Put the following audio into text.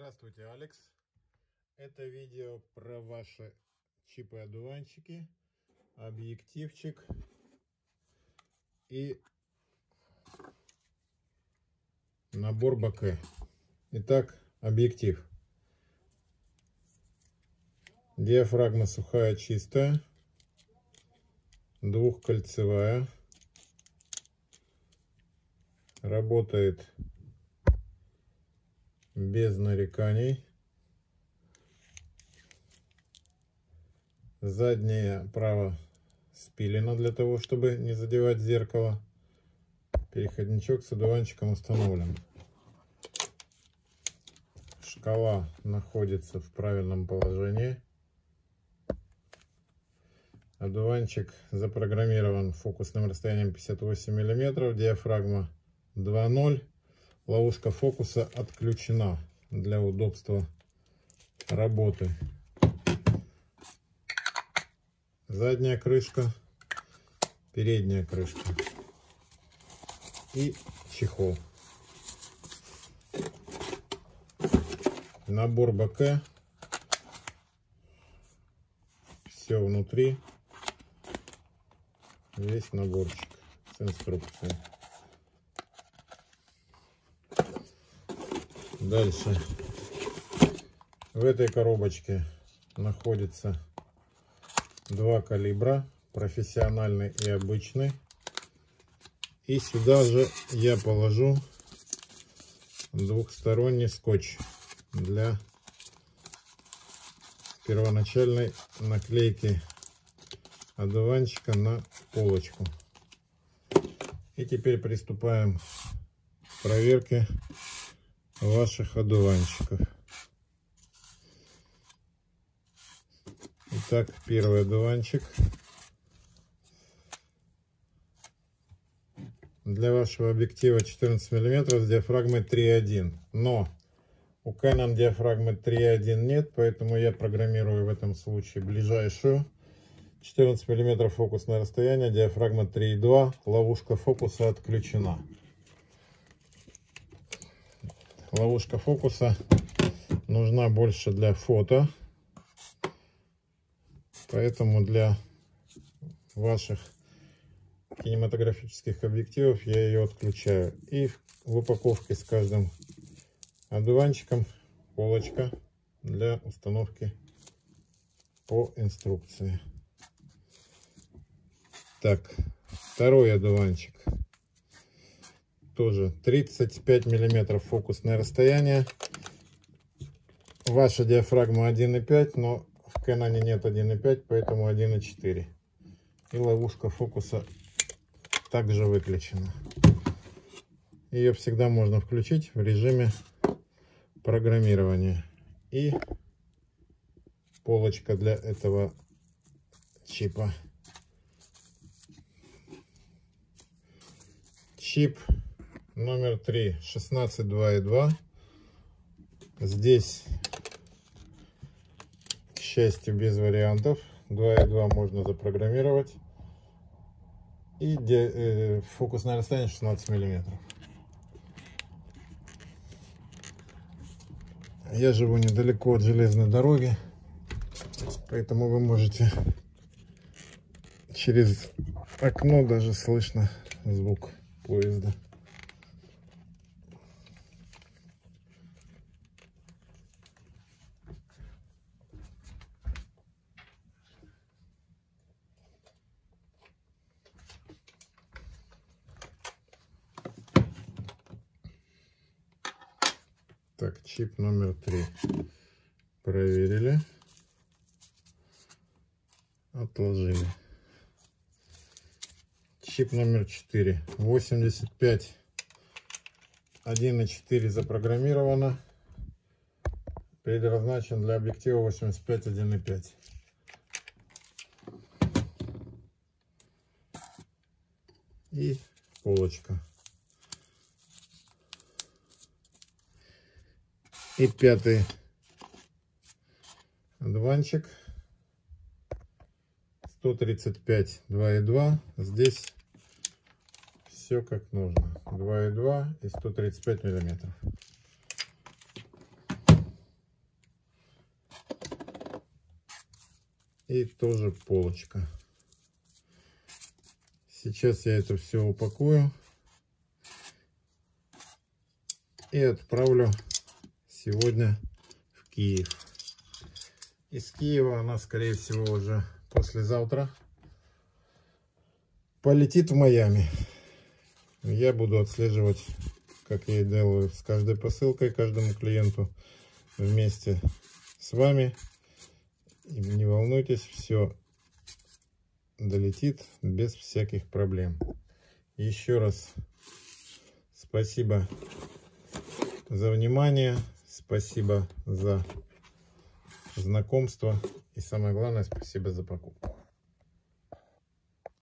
Здравствуйте, Алекс. Это видео про ваши чипы-одуванчики, объективчик и набор боке. Итак, объектив. Диафрагма сухая, чистая, двухкольцевая. Работает без нареканий. Заднее право спилено для того, чтобы не задевать зеркало. Переходничок с одуванчиком установлен. Шкала находится в правильном положении. Одуванчик запрограммирован фокусным расстоянием 58 мм. Диафрагма 2.0. Ловушка фокуса отключена для удобства работы. Задняя крышка, передняя крышка и чехол. Набор боке. Все внутри. Весь наборчик с инструкцией. Дальше. В этой коробочке находится два калибра, профессиональный и обычный. И сюда же я положу двухсторонний скотч для первоначальной наклейки одуванчика на полочку. И теперь приступаем к проверке ваших одуванчиков. Итак, первый одуванчик. Для вашего объектива 14 мм с диафрагмой 3.1. Но у Canon диафрагмы 3.1 нет, поэтому я программирую в этом случае ближайшую. 14 мм фокусное расстояние, диафрагма 3.2. Ловушка фокуса отключена. Ловушка фокуса нужна больше для фото, поэтому для ваших кинематографических объективов я ее отключаю. И в упаковке с каждым одуванчиком полочка для установки по инструкции. Так, второй одуванчик. Тоже 35 мм фокусное расстояние. Ваша диафрагма 1.5, но в Canon нет 1.5, поэтому 1.4. И ловушка фокуса также выключена. Ее всегда можно включить в режиме программирования. И полочка для этого чипа. Чип номер 3, 16.2.2. Здесь, к счастью, без вариантов. 2.2 можно запрограммировать. И фокусное расстояние 16 мм. Я живу недалеко от железной дороги, поэтому вы можете через окно даже слышно звук поезда. Так, чип номер 3 проверили, отложили. Чип номер 4, 85 1.4 запрограммировано, предназначен для объектива 85 1.5. И полочка. И пятый одуванчик 135 2.2. Здесь все как нужно. 2.2 и 135 мм. И тоже полочка. Сейчас я это все упакую и отправлю сегодня в Киев. Из Киева она, скорее всего, уже послезавтра полетит в Майами. Я буду отслеживать, как я и делаю с каждой посылкой, каждому клиенту вместе с вами. И не волнуйтесь, все долетит без всяких проблем. Еще раз спасибо за внимание, спасибо за знакомство и самое главное, спасибо за покупку.